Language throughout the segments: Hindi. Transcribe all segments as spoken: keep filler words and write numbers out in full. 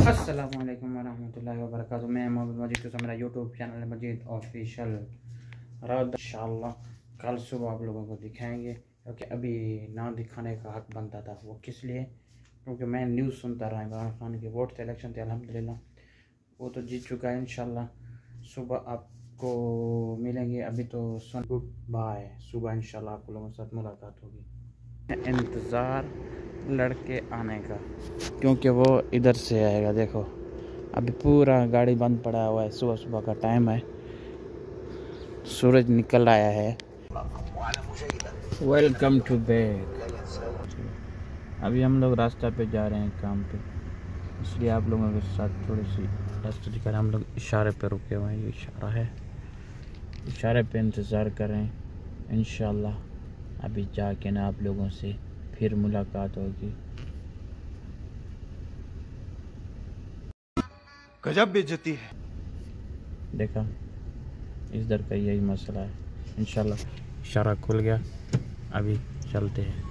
अस्सलामुअलैकुम वरहमतुल्लाहि वबरकातुहू। मैं मोहम्मद मजीद, तो मेरा यूट्यूब चैनल है मजीद ऑफिशियल। रात इंशाअल्लाह कल सुबह आप लोगों को दिखाएंगे, क्योंकि अभी ना दिखाने का हक बनता था। वो किस लिए? क्योंकि मैं न्यूज़ सुनता रहा। इमरान खान के वोट से इलेक्शन थे, अल्हम्दुलिल्लाह वो तो जीत चुका है। इंशाअल्लाह सुबह आपको मिलेंगे। अभी तो सुन गुड बाय। सुबह इंशाअल्लाह आप लोगों के साथ मुलाकात होगी। इंतज़ार लड़के आने का, क्योंकि वो इधर से आएगा। देखो अभी पूरा गाड़ी बंद पड़ा हुआ है। सुबह सुबह का टाइम है, सूरज निकल आया है। Welcome to back. अभी हम लोग रास्ता पे जा रहे हैं काम पे, इसलिए आप लोगों के साथ थोड़ी सी रास्ते दिखा रहे हैं। हम लोग इशारे पे रुके हुए हैं, ये इशारा है, इशारे पे इंतज़ार कर रहे हैं। इंशाअल्लाह अभी जाके ना आप लोगों से फिर मुलाकात होगी। गजब बेइज्जती है। देखा, इस दर का यही मसला है। इंशाल्लाह इशारा खुल गया, अभी चलते हैं।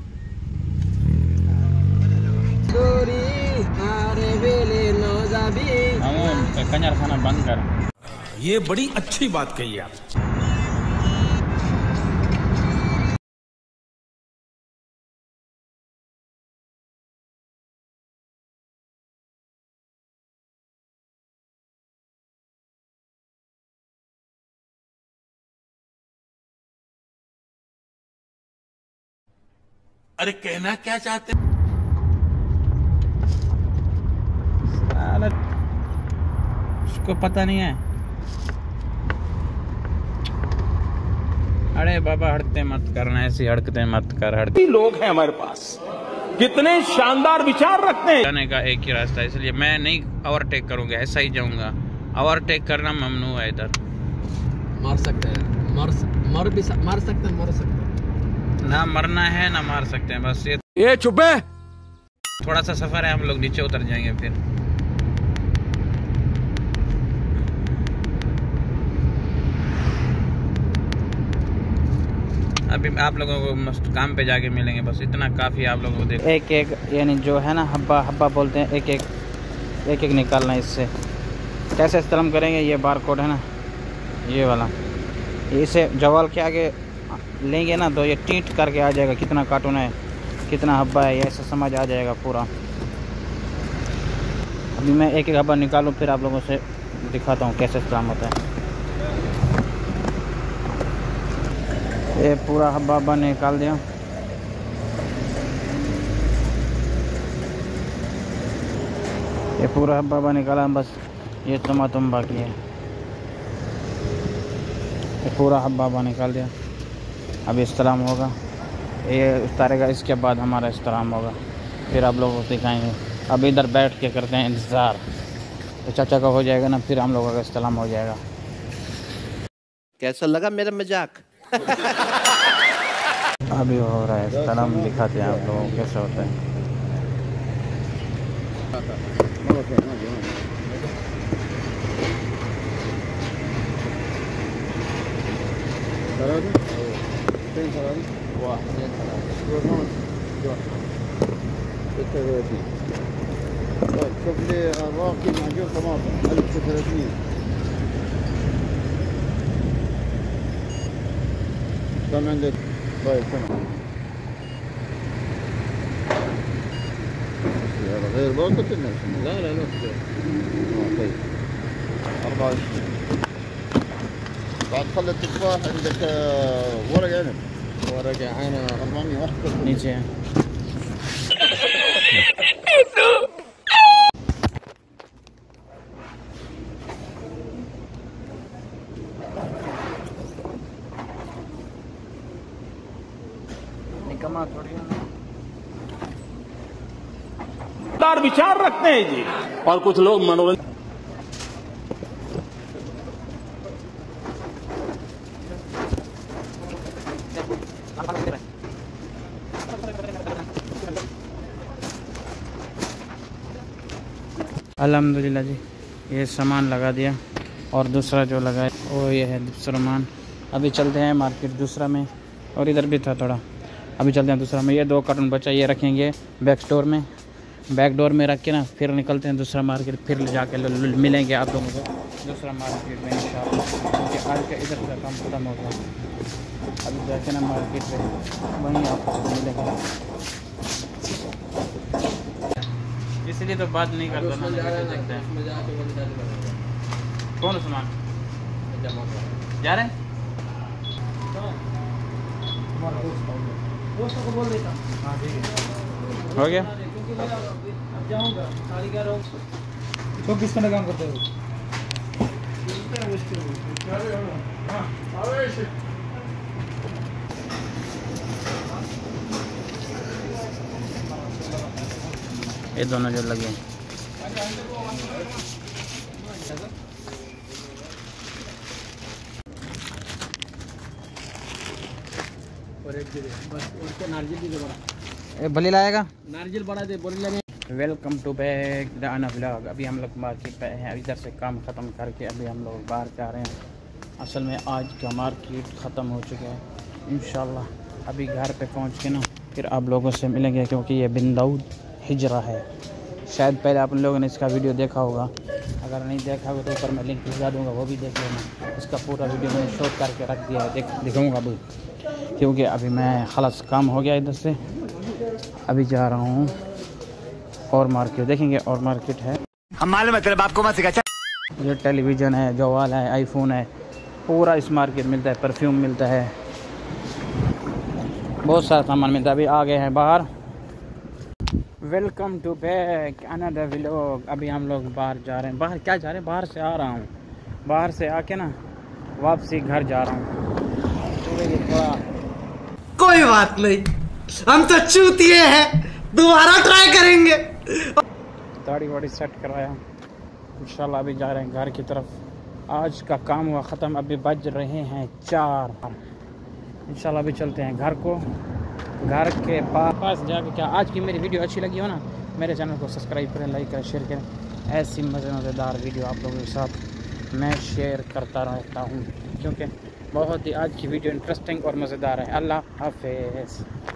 कंजर खाना बंद कर। ये बड़ी अच्छी बात कही आप। अरे कहना क्या चाहते हैं? उसको पता नहीं है। अरे बाबा हड़ते मत करना, ऐसी हड़कते मत कर। हड़ते लोग हैं हमारे पास, कितने शानदार विचार रखते हैं। जाने का एक ही रास्ता है, इसलिए मैं नहीं ओवरटेक करूंगा, ऐसा ही जाऊंगा। ओवरटेक करना ममनू है इधर। मार सकते हैं, मर मर भी स, मार सकते हैं, मर सकते हैं। ना मरना है ना मार सकते हैं, बस ये ये चुप है। थोड़ा सा सफर है, हम लोग नीचे उतर जाएंगे फिर। अभी आप लोगों को मस्त काम पे जाके मिलेंगे, बस इतना काफ़ी आप लोगों को देख। एक एक यानी जो है ना हब्बा हब्बा बोलते हैं, एक एक एक एक निकालना। इससे कैसे इस्तेमाल करेंगे? ये बार कोड है ना, ये वाला, इसे जवाल के आगे लेंगे ना तो ये टीट करके आ जाएगा कितना कार्टून है, कितना हब्बा है, ये ऐसा समझ आ जाएगा पूरा। अभी मैं एक एक हब्बा निकालूँ, फिर आप लोगों से दिखाता हूँ कैसे इस्तेमाल होता है। ये पूरा हब्बा हब्बा निकाल दिया। ये पूरा हब्बा हब्बा निकाला, बस ये तुम तुम बाकी है। ये पूरा हब्बा हब्बा निकाल दिया। अभी इस्तेमाल होगा, ये उतारेगा, इसके बाद हमारा इस्तेमाल होगा, फिर आप लोगों को दिखाएंगे। अभी इधर बैठ के करते हैं इंतज़ार। तो चाचा का हो जाएगा ना, फिर हम लोगों का इस्तेमाल हो जाएगा। कैसा लगा मेरा मजाक? अभी हो रहा है इस्तेमाल, दिखाते हैं आप लोगों को कैसा होता है। شوف لي الراقي معجون طماطم ألف وثلاثمية. كم عندك؟ طيب تمام. هذا غير باقة الناس؟ لا لا لا. اه طيب. أربعة وعشرين. بعد خلى التفاح عندك ورق عنب. ورق عنب أربعمية واحد وثلاثين. नीचे है। निकम्मा थोड़ी विचार रखते हैं जी, और कुछ लोग मनोरंजन। अल्हम्दुलिल्लाह जी, ये सामान लगा दिया, और दूसरा जो लगा है वो ये है सामान। अभी चलते हैं मार्केट दूसरा में, और इधर भी था थोड़ा। अभी चलते हैं दूसरा में। ये दो कार्टून बचा, ये रखेंगे बैक स्टोर में, बैक डोर में रख के ना फिर निकलते हैं दूसरा मार्केट, फिर ले जाके मिलेंगे आप लोगों को दूसरा मार्केट में इंशाल्लाह, क्योंकि आज का इधर का काम खत्म हो गया। अभी जाके ना मार्केट में वहीं आपको मिलेगा, इसलिए तो बात नहीं करता ना। देखते हैं कौन सामान जा रहे हैं, दोस्तों को बोल देता। हाँ ठीक है, हो गया। अब जाऊँगा चौबीस घंटे काम करते हो। ये दोनों जो लगे और एक दे दे बस, और क्या नारियल भी दे बड़ा, ये बली लाएगा, नारियल बड़ा दे बोली लेने। वेलकम टू बैक द अना व्लॉग। अभी हम लोग मार्केट पे हैं, इधर से काम ख़त्म करके अभी हम लोग बाहर जा रहे हैं। असल में आज का मार्केट ख़त्म हो चुका है, इंशाल्लाह अभी घर पे पहुंच के ना फिर आप लोगों से मिलेंगे, क्योंकि ये बिन दाऊद हिजरा है। शायद पहले आप लोगों ने इसका वीडियो देखा होगा, अगर नहीं देखा होगा तो ऊपर मैं लिंक भिजवा दूँगा, वो भी देख लेना। इसका पूरा वीडियो मैंने शूट करके रख दिया है, देख दिखाऊँगा अभी, क्योंकि अभी मैं खलास काम हो गया इधर से। अभी जा रहा हूँ और मार्केट देखेंगे, और मार्केट है हमारे मतलब आपको मत सिखा। जो टेलीविज़न है, जवाल है, आईफोन है, पूरा इस मार्केट मिलता है। परफ्यूम मिलता है, बहुत सारा सामान मिलता है। अभी आ गए हैं बाहर। Welcome to back another vlog. अभी हम लोग बाहर जा रहे हैं। बाहर क्या जा रहे हैं, बाहर से आ रहा हूँ, बाहर से आके ना वापसी घर जा रहा हूँ। थोड़ा कोई बात नहीं, हम तो चूतिए हैं, दोबारा ट्राई करेंगे। दाढ़ी वाड़ी सेट करवाया, इंशाल्लाह अभी जा रहे हैं घर की तरफ। आज का काम हुआ ख़त्म, अभी बज रहे हैं चार। इंशाल्लाह अभी चलते हैं घर को। घर के पास जाके क्या, आज की मेरी वीडियो अच्छी लगी हो ना, मेरे चैनल को सब्सक्राइब करें, लाइक करें, शेयर करें। ऐसी मज़े मज़ेदार वीडियो आप लोगों के साथ मैं शेयर करता रहता हूँ, क्योंकि बहुत ही आज की वीडियो इंटरेस्टिंग और मज़ेदार है। अल्लाह हाफ़िज़।